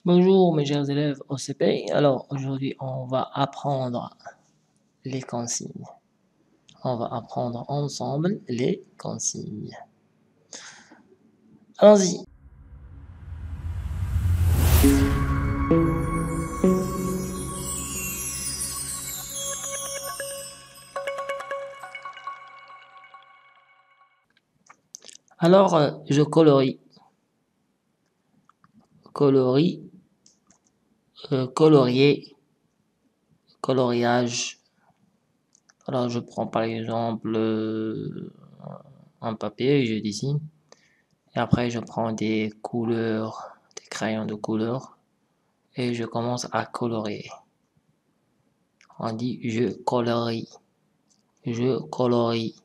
Bonjour mes chers élèves au CP. Alors aujourd'hui on va apprendre les consignes. On va apprendre ensemble les consignes. Allons-y. Alors je colorie. Colorier, coloriage. Alors je prends par exemple un papier et je dessine. Et après je prends des couleurs, des crayons de couleur et je commence à colorier. On dit je colorie. Je colorie.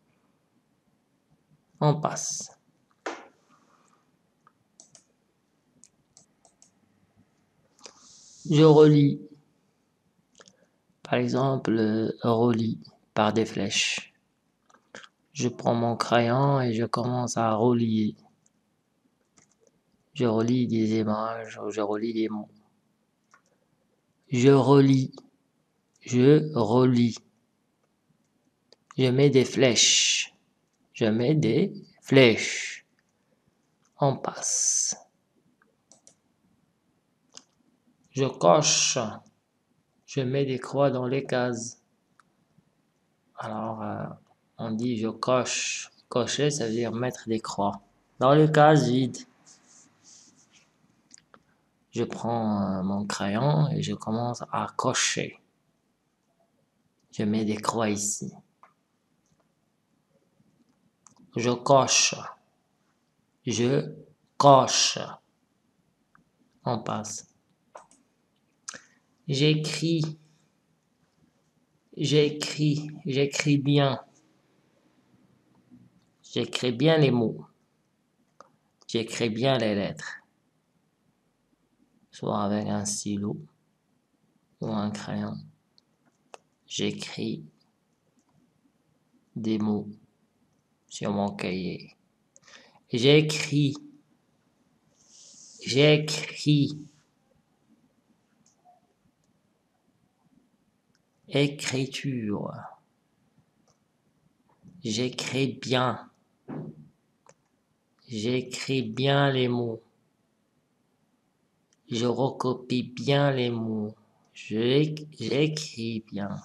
On passe. Je relie. Par exemple, relie par des flèches. Je prends mon crayon et je commence à relier. Je relie des images, je relie des mots. Je relie. Je relie. Je mets des flèches. Je mets des flèches. On passe. Je coche. Je mets des croix dans les cases. Alors, on dit je coche. Cocher, ça veut dire mettre des croix dans les cases vides. Je prends mon crayon et je commence à cocher. Je mets des croix ici. Je coche. Je coche. On passe. J'écris. J'écris. J'écris bien. J'écris bien les mots. J'écris bien les lettres. Soit avec un stylo ou un crayon. J'écris des mots sur mon cahier. J'écris. J'écris. Écriture. J'écris bien. J'écris bien les mots. Je recopie bien les mots. J'écris bien.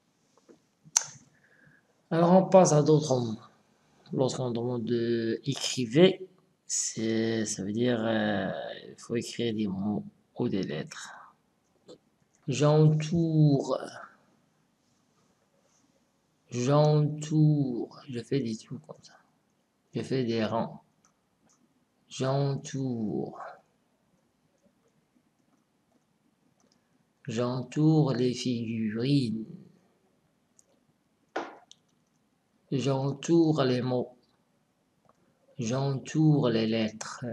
Alors on passe à d'autres mots. Lorsqu'on demande de écrivez, ça veut dire il faut écrire des mots ou des lettres. J'entoure. J'entoure. Je fais des trucs comme ça. Je fais des rangs. J'entoure. J'entoure les figurines. J'entoure les mots. J'entoure les lettres.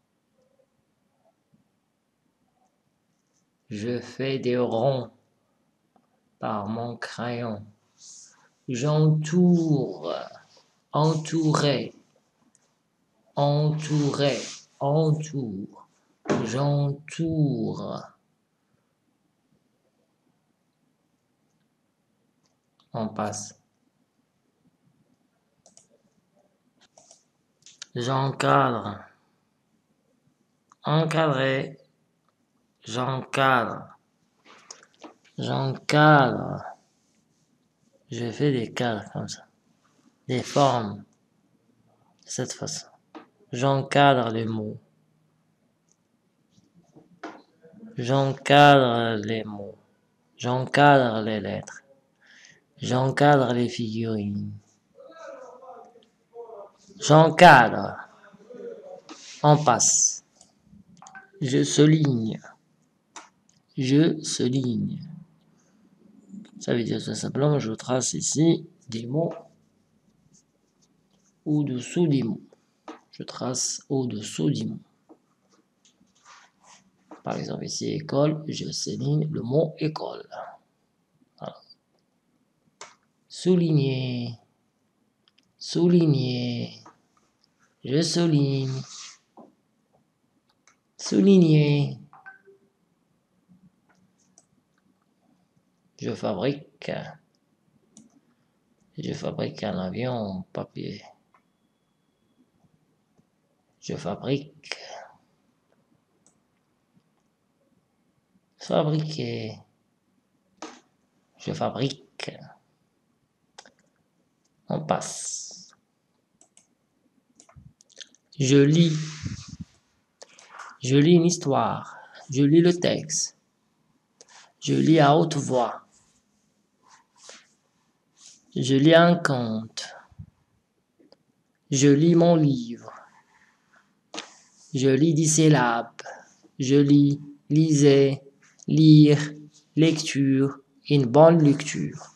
Je fais des ronds par mon crayon. J'entoure. Entourer. Entourer. Entoure. J'entoure. On passe. J'encadre. Encadrer. J'encadre. J'encadre. Je fais des cadres comme ça. Des formes. De cette façon. J'encadre les mots. J'encadre les mots. J'encadre les lettres. J'encadre les figurines. J'encadre. On passe. Je souligne. Je souligne. Ça veut dire tout simplement je trace ici des mots au-dessous des mots. Je trace au-dessous des mots. Par exemple ici école, je souligne le mot école. Voilà. Souligner. Souligner. Je souligne. Souligner. Je fabrique. Je fabrique un avion en papier. Je fabrique. Fabriquer. Je fabrique. On passe. Je lis. Je lis une histoire. Je lis le texte. Je lis à haute voix. Je lis un conte. Je lis mon livre. Je lis 10 syllabes. Je lis, lisez, lire, lecture, une bonne lecture.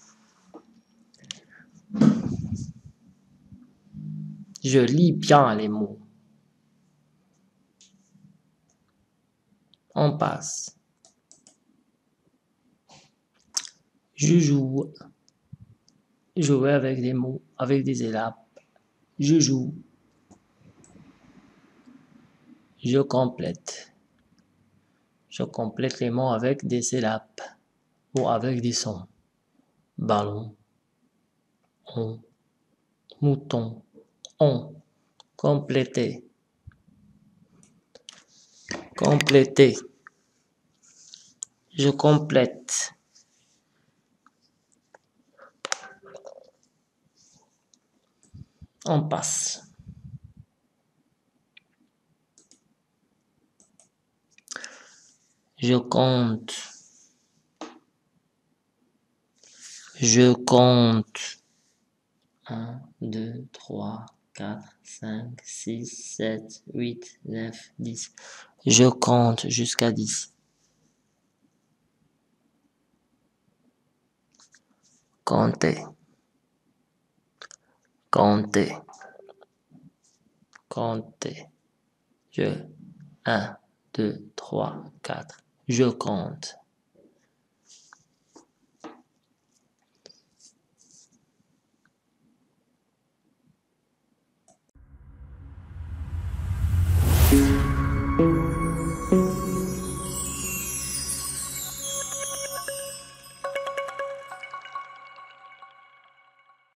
Je lis bien les mots. On passe. Je joue. Jouer avec des mots, avec des syllabes. Je joue. Je complète. Je complète les mots avec des syllabes ou avec des sons. Ballon, on, mouton, on. Compléter. Compléter. Je complète. On passe. Je compte. Je compte. 1, 2, 3, 4, 5, 6, 7, 8, 9, 10. Je compte jusqu'à 10. Compter. Compter. Compter. 1, 2, 3, 4. Je compte.